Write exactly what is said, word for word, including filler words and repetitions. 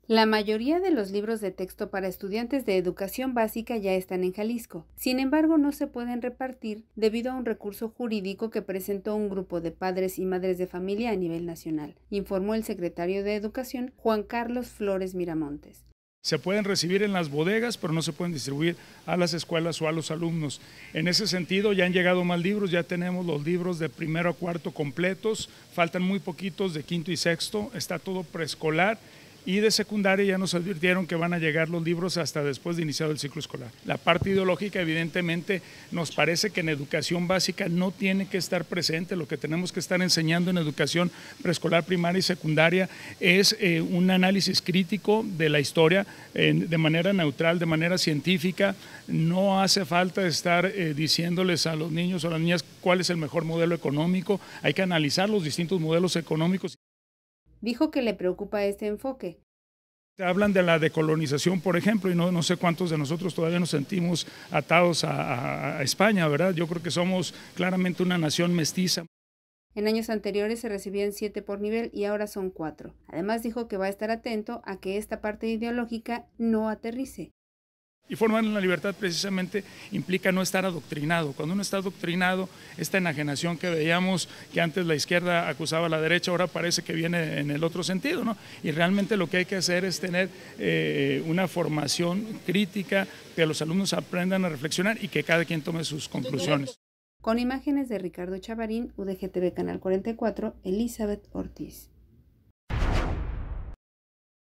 La mayoría de los libros de texto para estudiantes de educación básica ya están en Jalisco. Sin embargo, no se pueden repartir debido a un recurso jurídico que presentó un grupo de padres y madres de familia a nivel nacional, informó el secretario de Educación, Juan Carlos Flores Miramontes. Se pueden recibir en las bodegas, pero no se pueden distribuir a las escuelas o a los alumnos. En ese sentido, ya han llegado más libros, ya tenemos los libros de primero a cuarto completos, faltan muy poquitos de quinto y sexto, está todo preescolar. Y de secundaria ya nos advirtieron que van a llegar los libros hasta después de iniciado el ciclo escolar. La parte ideológica, evidentemente, nos parece que en educación básica no tiene que estar presente. Lo que tenemos que estar enseñando en educación preescolar, primaria y secundaria es eh, un análisis crítico de la historia eh, de manera neutral, de manera científica. No hace falta estar eh, diciéndoles a los niños o a las niñas cuál es el mejor modelo económico. Hay que analizar los distintos modelos económicos. Dijo que le preocupa este enfoque. Hablan de la decolonización, por ejemplo, y no, no sé cuántos de nosotros todavía nos sentimos atados a, a, a España, ¿verdad? Yo creo que somos claramente una nación mestiza. En años anteriores se recibían siete por nivel y ahora son cuatro. Además dijo que va a estar atento a que esta parte ideológica no aterrice. Y formar en la libertad precisamente implica no estar adoctrinado. Cuando uno está adoctrinado, esta enajenación que veíamos que antes la izquierda acusaba a la derecha, ahora parece que viene en el otro sentido, ¿no? Y realmente lo que hay que hacer es tener eh, una formación crítica, que los alumnos aprendan a reflexionar y que cada quien tome sus conclusiones. Con imágenes de Ricardo Chavarín, U D G T V Canal cuarenta y cuatro, Elizabeth Ortiz.